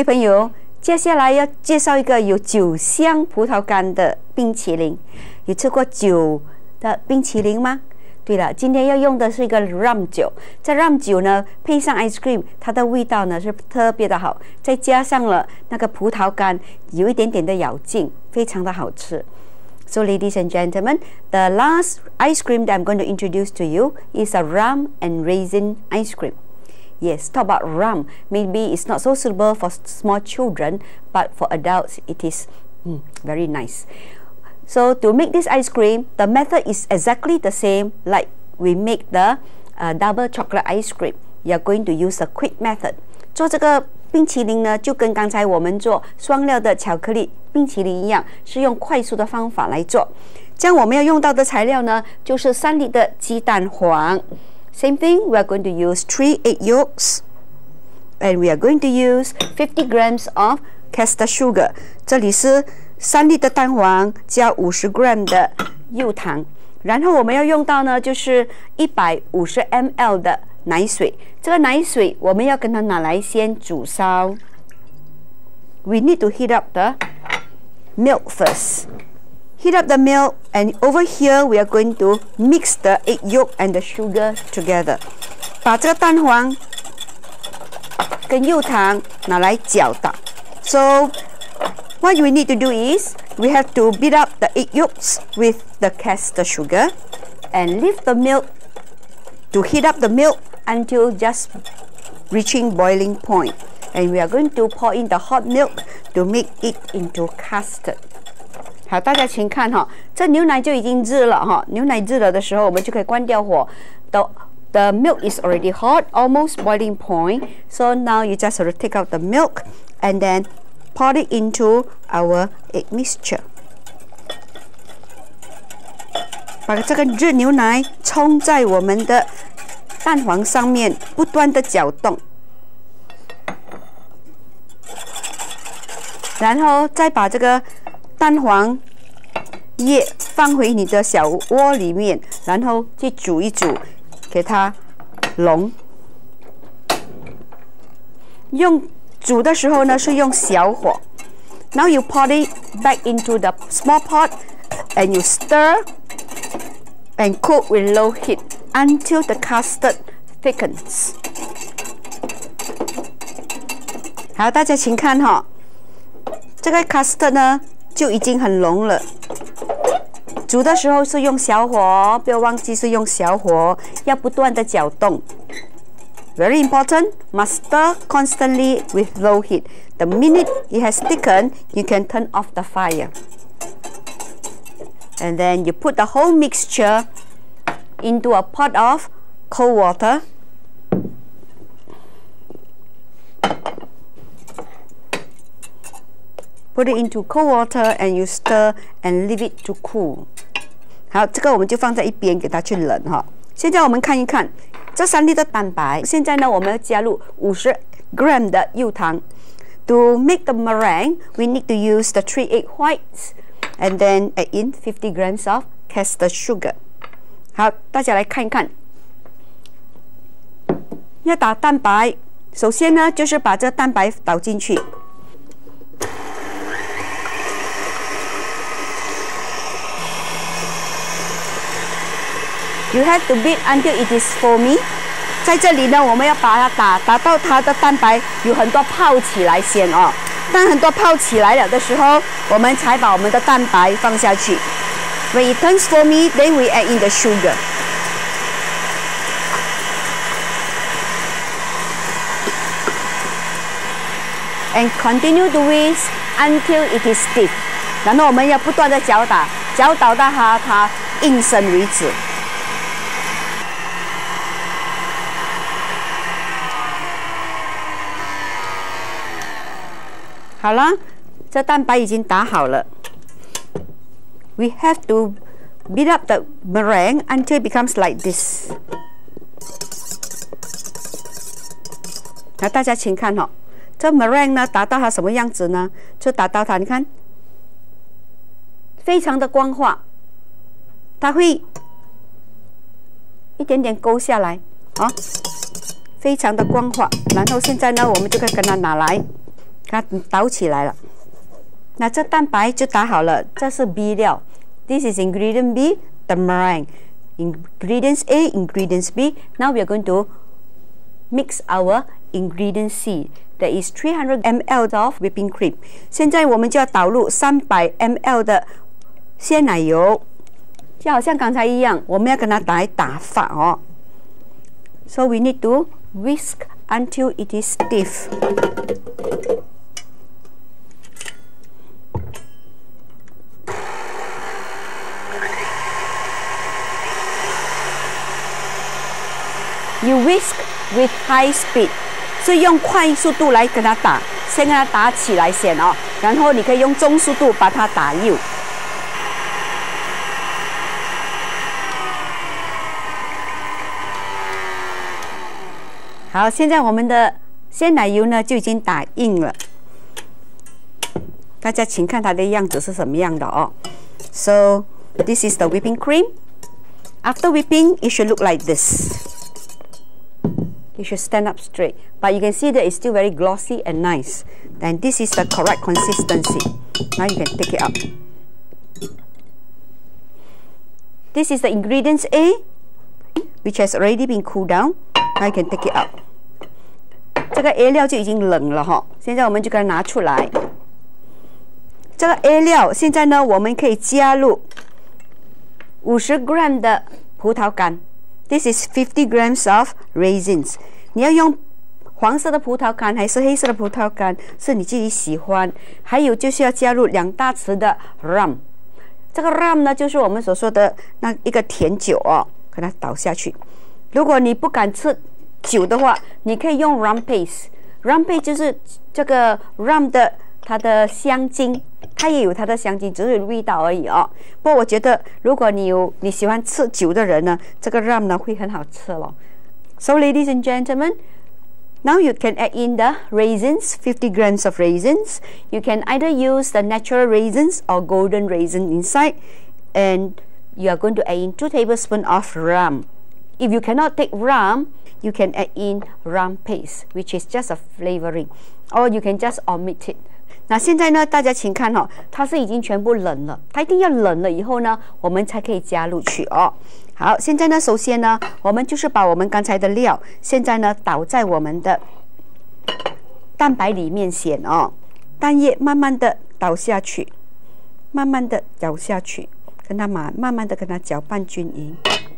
位朋友，接下来要介绍一个有酒香葡萄干的冰淇淋。有吃过酒的冰淇淋吗？对了，今天要用的是一个 rum 酒。这 rum 酒呢，配上 ice cream， 它的味道呢是特别的好，再加上了那个葡萄干，有一点点的咬劲，非常的好吃。So, ladies and gentlemen, the last ice cream that I'm going to introduce to you is a rum and raisin ice cream. Yes, talk about rum. Maybe it's not so suitable for small children, but for adults, it is very nice. So, to make this ice cream, the method is exactly the same like we make the double chocolate ice cream. You are going to use a quick method. 做这个冰淇淋呢，就跟刚才我们做双料的巧克力冰淇淋一样，是用快速的方法来做。这样我们要用到的材料呢，就是3粒的鸡蛋黄。Same thing, we are going to use 3 egg yolks, and we are going to use 50 grams of caster sugar. 这里是3粒的蛋黄加50 gram 的柚糖。然后我们要用到呢，就是150 ml 的奶水。这个奶水我们要跟它拿来先煮烧。We need to heat up the milk first. Heat up the milk, and over here we are going to mix the egg yolk and the sugar together. 把这个蛋黄跟柚糖拿来搅打。So what we need to do is we have to beat up the egg yolks with the caster sugar and leave the milk to heat up the milk until just reaching boiling point. And we are going to pour in the hot milk to make it into custard. 好，大家请看哈，这牛奶就已经热了哈。牛奶热了的时候，我们就可以关掉火。The milk is already hot, almost boiling point. So now you just have to take out the milk and then pour it into our egg mixture. 把这个热牛奶冲在我们的蛋黄上面，不断的搅动，然后再把这个蛋黄液放回你的小锅里面，然后去煮一煮，给它溶。煮的时候呢是用小火。Now you pour it back into the small pot and you stir and cook with low heat until the custard thickens. 好，大家请看哈，这个 custard 呢就已经很浓了。煮的时候是用小火，不要忘记是用小火，要不断的搅动。Very important, must stir constantly with low heat. The minute it has thickened, you can turn off the fire. And then you put the whole mixture into a pot of cold water. Put it into cold water and you stir and leave it to cool. 好，这个我们就放在一边，给它去冷哈。现在我们看一看这3粒的蛋白。现在呢，我们要加入50 gram 的柚糖。To make the meringue, we need to use the 3 egg whites and then add in 50 grams of caster sugar. 好，大家来看一看。要打蛋白，首先呢，就是把这蛋白倒进去。You have to beat until it is foamy. 在这里呢，我们要把它打到它的蛋白有很多泡起来先哦。当很多泡起来了的时候，我们才把我们的蛋白放下去。When it turns foamy, then we add in the sugar. And continue to whisk until it is stiff. 然后我们要不断的搅打到它硬身为止。好了，这蛋白已经打好了。We have to beat up the meringue until it becomes like this. 那大家请看哦，这 meringue 呢打到它什么样子呢？就打到它，你看，非常的光滑，它会一点点勾下来，非常的光滑。然后现在呢，我们就可以跟它拿来。 它倒起来了。那这蛋白就打好了，这是 B 料。This is ingredient B, the meringue. Ingredients A, ingredients B. Now we are going to mix our ingredient C. There is 300 ml of whipping cream. 现在我们就要倒入300 ml 的鲜奶油，就好像刚才一样，我们要跟它打发哦。So we need to whisk until it is stiff. You whisk with high speed. 是用快速度来跟它打，先跟它打起来先哦，然后你可以用中速度把它打幼。好，现在我们的鲜奶油呢就已经打硬了，大家请看它的样子是什么样的哦。So this is the whipping cream. After whipping, it should look like this. It should stand up straight, but you can see that it's still very glossy and nice. And this is the correct consistency. Now you can take it out. This is the ingredients A, which has already been cooled down. Now you can take it out. 这个 A 料就已经冷了哈，现在我们就给它拿出来。这个 A 料现在呢，我们可以加入50 gram 的葡萄干。This is 50 grams of raisins. 你要用黄色的葡萄干还是黑色的葡萄干，是你自己喜欢。还有就是要加入2大匙的 rum。这个 rum 呢，就是我们所说的那一个甜酒哦，给它倒下去。如果你不敢吃酒的话，你可以用 rum paste。rum paste 就是这个 rum 的它的香精。它也有它的香精，只是有味道而已哦。不过我觉得，如果你喜欢吃酒的人呢，这个 rum 呢会很好吃咯。So, ladies and gentlemen, now you can add in the raisins, 50 grams of raisins. You can either use the natural raisins or golden raisin inside, and you are going to add in 2 tablespoons of rum. If you cannot take rum, you can add in rum paste, which is just a flavoring, or you can just omit it. 那现在呢，大家请看哦，它是已经全部冷了，它一定要冷了以后呢，我们才可以加入去哦。好，现在呢，首先呢，我们就是把我们刚才的料，现在呢倒在我们的蛋白里面先哦，蛋液慢慢的倒下去，慢慢的搅下去，跟它慢慢的跟它搅拌均匀，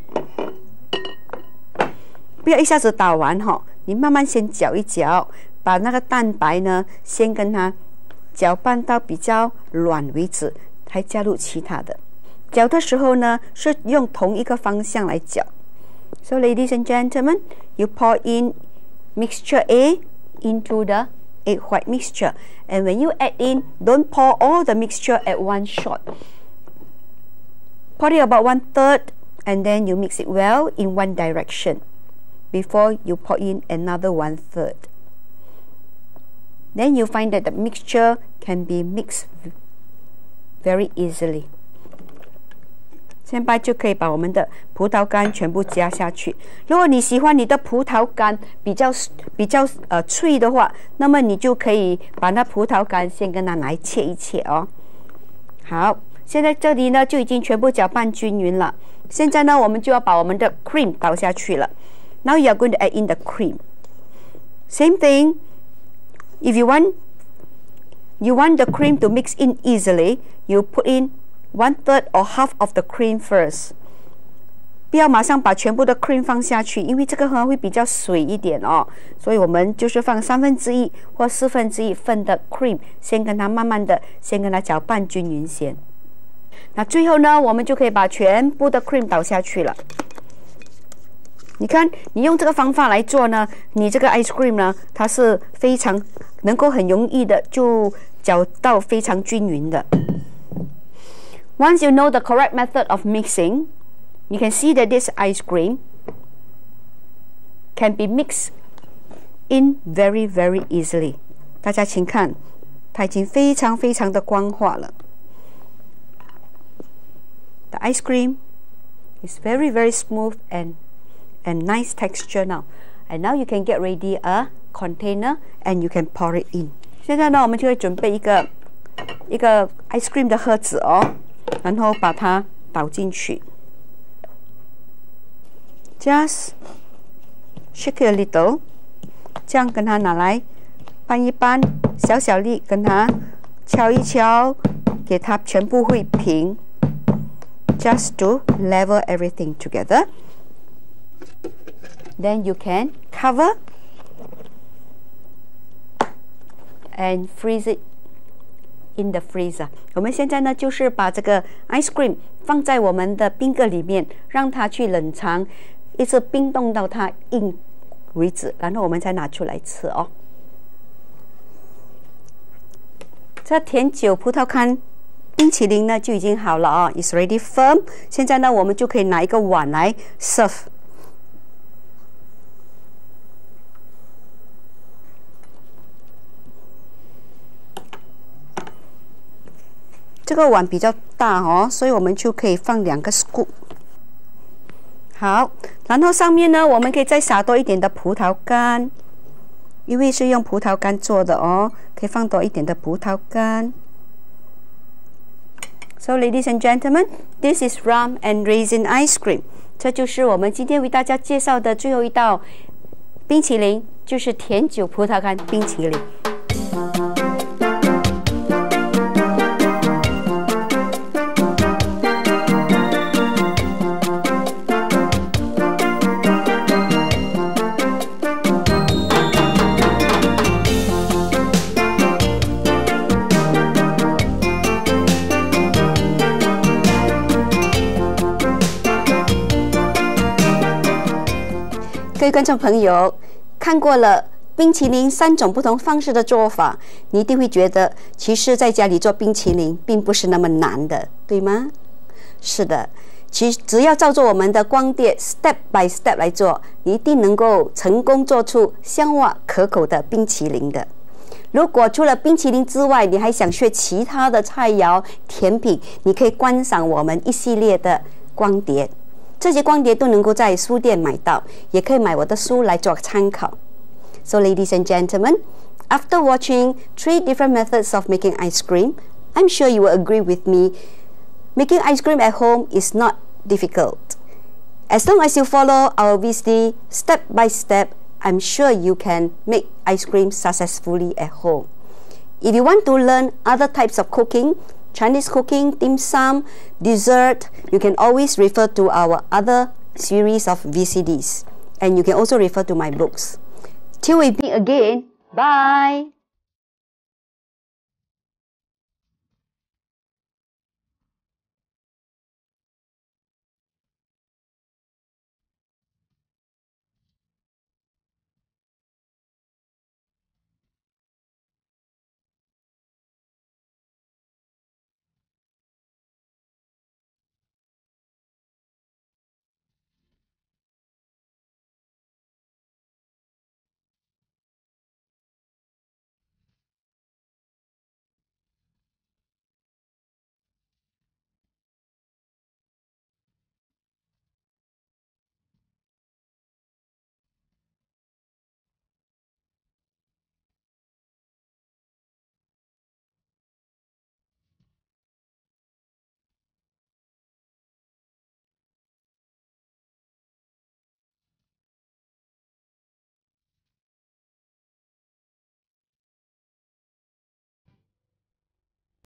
不要一下子倒完哈，你慢慢先搅一搅，把那个蛋白呢先跟它搅拌到比较软为止，才加入其他的。搅的时候呢，是用同一个方向来搅。So, ladies and gentlemen, you pour in mixture A into the egg white mixture, and when you add in, don't pour all the mixture at one shot. Pour it about 1/3, and then you mix it well in one direction before you pour in another 1/3. Then you find that the mixture can be mixed very easily. 现在就可以把我们的葡萄干全部加下去。如果你喜欢你的葡萄干比较脆的话，那么你就可以把那葡萄干先跟它来切一切哦。好，现在这里呢就已经全部搅拌均匀了。现在呢，我们就要把我们的 cream 倒下去了。Now you are going to add in the cream. Same thing. If you want the cream to mix in easily, you put in 1/3 or half of the cream first. 不要马上把全部的 cream 放下去，因为这个会比较水一点哦。所以我们就是放1/3或1/4份的 cream， 先跟它慢慢的，先跟它搅拌均匀先。那最后呢，我们就可以把全部的 cream 倒下去了。你看，你用这个方法来做呢，你这个 ice cream 呢，它是非常能够很容易的就搅到非常均匀的。Once you know the correct method of mixing, you can see that this ice cream can be mixed in very, very easily. 大家请看，它已经非常非常的光滑了。The ice cream is very, very smooth and nice texture now. And now you can get ready a container and you can pour it in. 现在呢，我们就会准备一个 ice cream 的盒子哦，然后把它倒进去 ，just shake it a little， 这样跟它拿来拌一拌，小小力跟它敲一敲，给它全部会平 ，just to level everything together. Then you can cover and freeze it in the freezer. 我们现在呢，就是把这个 ice cream 放在我们的冰格里面，让它去冷藏，一直冰冻到它硬为止，然后我们再拿出来吃哦。这甜酒葡萄干冰淇淋呢就已经好了啊 ，is ready firm。现在呢，我们就可以拿一个碗来 serve。这个碗比较大哦，所以我们就可以放2个 scoop。好，然后上面呢，我们可以再撒多一点的葡萄干，因为是用葡萄干做的哦，可以放多一点的葡萄干。So, ladies and gentlemen, this is Rum and Raisin ice cream。这就是我们今天为大家介绍的最后一道冰淇淋，就是甜酒葡萄干冰淇淋。各位观众朋友，看过了冰淇淋3种不同方式的做法，你一定会觉得，其实在家里做冰淇淋并不是那么难的，对吗？是的，其实只要照着我们的光碟 step by step 来做，你一定能够成功做出香滑可口的冰淇淋的。如果除了冰淇淋之外，你还想学其他的菜肴、甜品，你可以观赏我们一系列的光碟。这些光碟都能够在书店买到，也可以买我的书来做参考。So, ladies and gentlemen, after watching 3 different methods of making ice cream, I'm sure you will agree with me. Making ice cream at home is not difficult. As long as you follow our VCD step by step, I'm sure you can make ice cream successfully at home. If you want to learn other types of cooking, Chinese cooking, dim sum, dessert, you can always refer to our other series of VCDs. And you can also refer to my books. Till we meet again, bye!